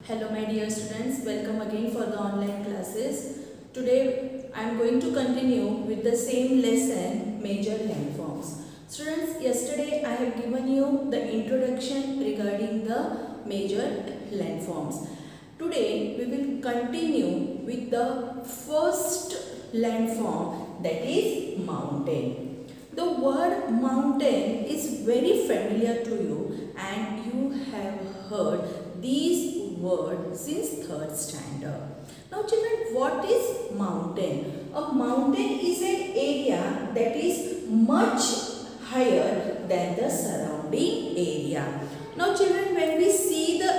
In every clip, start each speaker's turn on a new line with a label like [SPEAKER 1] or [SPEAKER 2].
[SPEAKER 1] Hello my dear students, welcome again for the online classes. Today I am going to continue with the same lesson, major landforms. Students, yesterday I have given you the introduction regarding the major landforms. Today we will continue with the first landform, that is mountain. The word mountain is very familiar to you and you have heard these word since third standard. Now children, what is mountain? A mountain is an area that is much higher than the surrounding area. Now children, when we see the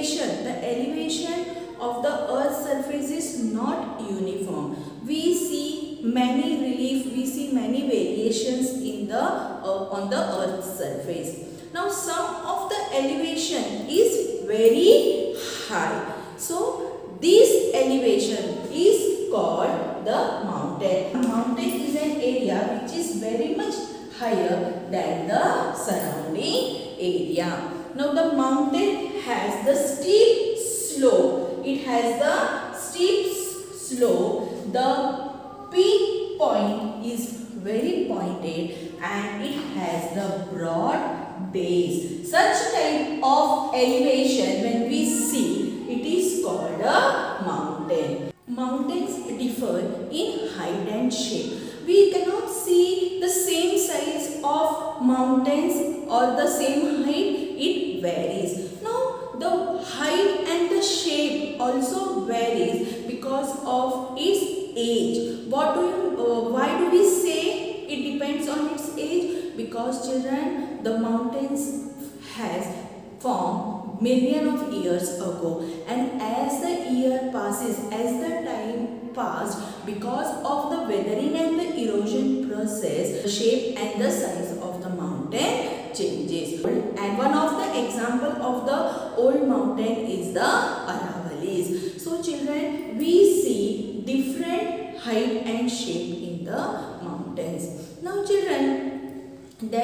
[SPEAKER 1] elevation of the earth's surface is not uniform. We see many relief, we see many variations in the on the earth's surface. Now some of the elevation is very high. So this elevation is called the mountain. A mountain is an area which is very much higher than the surrounding area. Now the mountain has the steep slope. It has the steep slope. The peak point is very pointed and it has the broad base. Such type of elevation, when we see, it is called a mountain. Mountains differ in height and shape. We cannot see the same size of mountains or the same height. It varies. Now the height and the shape also varies because of its age. Why do we say it depends on its age? Because children, the mountains has formed million of years ago, and as the year passes, as the time passed, because of the weathering and the erosion process, the shape and the size of the mountain changes. And one of the example of the old mountain is the Aravallis. So children, we see different height and shape in the mountains. Now children,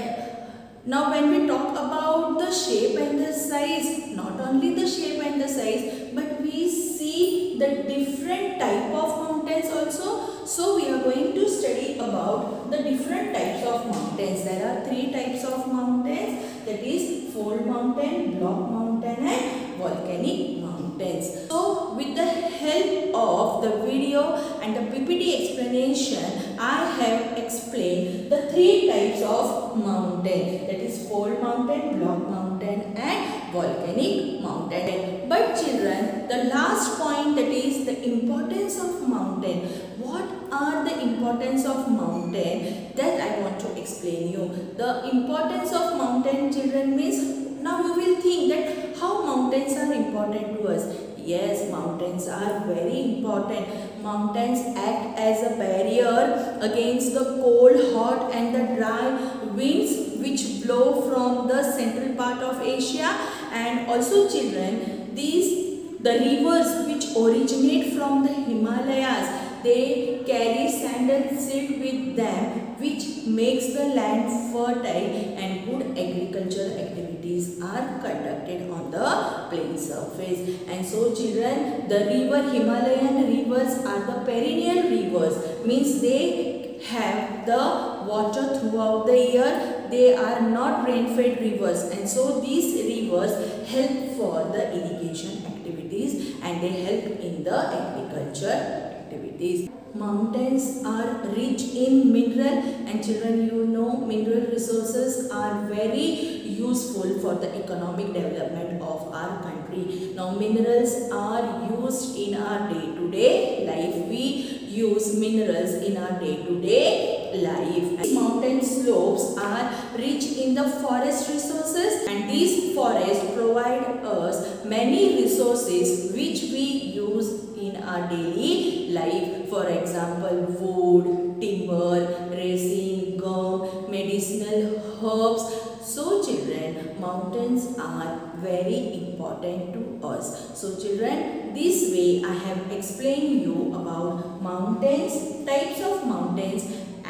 [SPEAKER 1] now when we talk about the shape and the size, not only the shape and the size, but we see the different type of mountains also. So we are going to study about the different types of mountains. There are three types of mountains, that is fold mountain, block mountain and volcanic mountains. So with the help of the video and the PPT explanation, I have explained the three types of mountain, that is fold mountain, block mountain and volcanic mountain. But children, the last point, that is the importance of mountain. What are the importance of mountain? That I want to explain you. The importance of mountain, children, means now you will think that how mountains are important to us. Yes, mountains are very important. Mountains act as a barrier against the cold, hot and the dry winds which blow from the central part of Asia. And also children, the rivers which originate from the Himalayas, they carry sandal silt with them, which makes the land fertile and good agricultural activities are conducted on the plain surface. And so children, the Himalayan rivers are the perennial rivers, means they have the water throughout the year. They are not rain-fed rivers, and so these rivers help for the irrigation activities and they help in the agriculture activities. Mountains are rich in mineral, and children, you know, mineral resources are very useful for the economic development of our country. Now minerals are used in our day-to-day life. We use minerals in our day-to-day life. These mountain slopes are rich in the forest resources, and these forests provide us many resources which we use in our daily life. For example, wood, timber, resin, gum, medicinal herbs. So children, mountains are very important to us. So children, this way I have explained you about mountains, types of mountains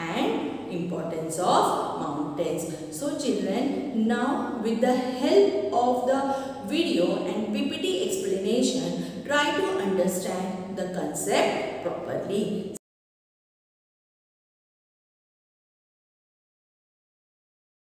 [SPEAKER 1] and importance of mountains. So children, now with the help of the video and PPT explanation, try to understand the concept properly.